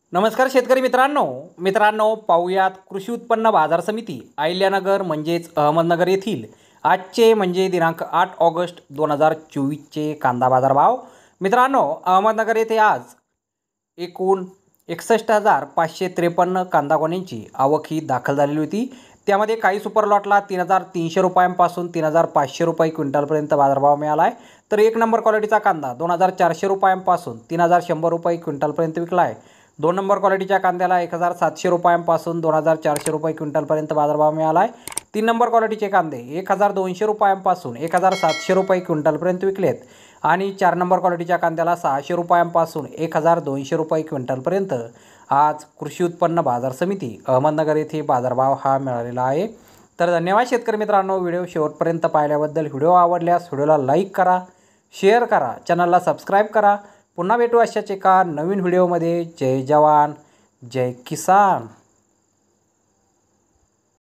नमस्कार शेतकरी मित्रांनो पाहूयात कृषी उत्पन्न बाजार समिती अहिल्यानगर म्हणजेच अहमदनगर येथील आजचे म्हणजे दिनांक 8 ऑगस्ट 2024चे कांदा बाजार भाव। मित्रांनो, अहमदनगर येथे आज एकूण 61,553 कांदा गोण्यांची आवक ही दाखल झालेली होती। त्यामध्ये काही सुपर लॉटला 3,300 रुपयांपासून 3,500 रुपये क्विंटलपर्यंत बाजारभाव मिळाला आहे, तर एक नंबर क्वालिटीचा कांदा 2,400 रुपयांपासून 3,100 रुपये क्विंटलपर्यंत विकला आहे। 2 नंबर क्वालिटीच्या कांद्याला 1,700 रुपयांपासून 2,400 रुपये क्विंटलपर्यंत बाजारभाव मिळाला आहे। 3 नंबर क्वालिटीचे कांदे 1,200 रुपयांपासून 1,700 रुपये क्विंटलपर्यंत विकलेत आणि 4 नंबर क्वालिटीच्या कांद्याला 600 रुपयांपासून 1,200 रुपये क्विंटलपर्यंत आज कृषी उत्पन्न बाजार समिती अहमदनगर येथे बाजारभाव हा मिळालेला आहे। तर धन्यवाद शेतकरी मित्रांनो, व्हिडिओ शेवटपर्यंत पाहिल्याबद्दल। व्हिडिओ आवडल्यास व्हिडिओला लाईक करा, शेअर करा, चॅनलला सबस्क्राईब करा। पुन्हा भेटू अशाच एका नवीन व्हिडिओमध्ये। जय जवान जय किसान।